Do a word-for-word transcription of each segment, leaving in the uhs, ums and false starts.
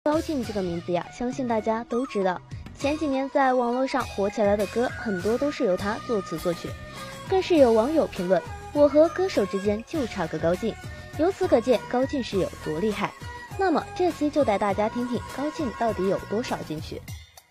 高进这个名字呀，相信大家都知道。前几年在网络上火起来的歌，很多都是由他作词作曲，更是有网友评论：“我和歌手之间就差个高进。”由此可见，高进是有多厉害。那么这期就带大家听听高进到底有多少进取。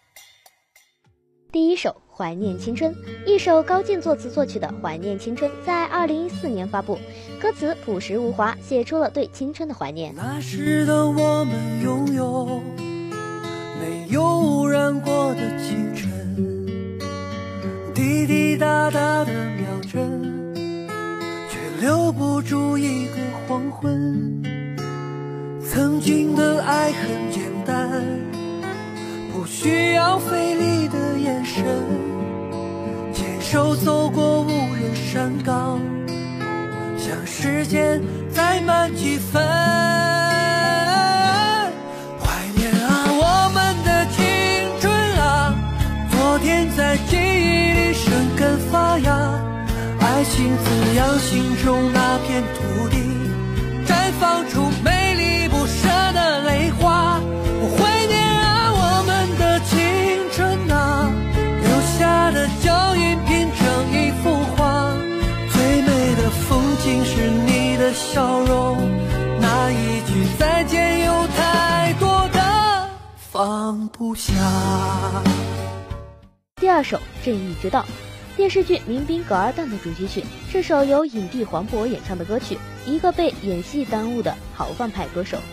第一首《怀念青春》，一首高进作词作曲的《怀念青春》在二零一四年发布，歌词朴实无华，写出了对青春的怀念。 那时的我们拥有没有污染过的清晨，滴滴答答的秒针，却留不住一个黄昏。曾经的爱很简单，不需要费力的眼神，牵手走过无人山岗，像时间再慢几分。怀念啊我们的青春啊，昨天在记忆里生根发芽，爱情滋养心中那片土地，绽放出美丽不舍的泪花。我怀念啊我们的青春啊，留下的脚印拼成一幅画，最美的风景是你的笑容，那一句再见有太多的放不下。 第二首《正义之道》，电视剧《民兵狗二蛋》的主题曲，这首由影帝黄渤演唱的歌曲，一个被演戏耽误的豪放派歌手。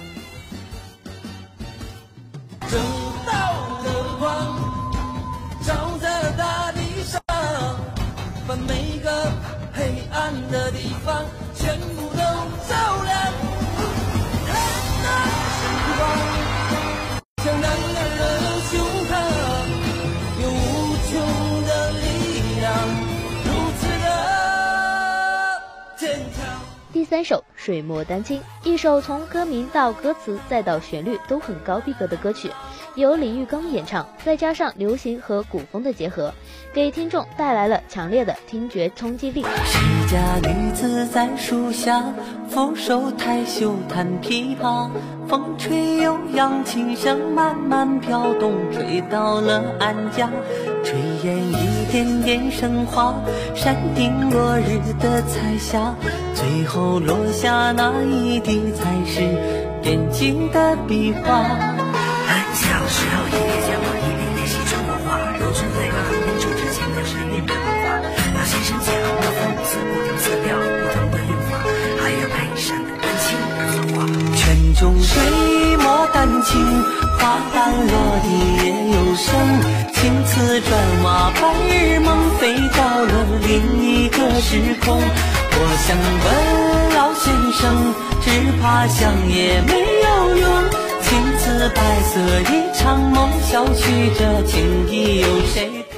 正道的光照在了大地上，把每个黑暗的地方全部都照亮。看那晨光像男儿的胸膛，有无穷的力量，如此的坚强。 第三首《水墨丹青》，一首从歌名到歌词再到旋律都很高逼格的歌曲，由李玉刚演唱，再加上流行和古风的结合，给听众带来了强烈的听觉冲击力。 世家女子在树下，俯首抬袖弹琵琶，风吹悠扬，琴声慢慢飘动，吹到了安家，炊烟一点点升华，山顶落日的彩霞，最后落下那一滴才是眼睛的笔画。 很小时候一边讲话一边练习中国话，肉质类和很久之前的是一变化，老先生讲的讽刺不同色调不同的用法，还有配上的感情而作画。 泉中水墨丹青，花瓣落地也有声，青瓷砖瓦白日梦，飞到了另一个时空。我想问老先生，只怕想也没有用，青瓷白色一场梦，小觑着情意有谁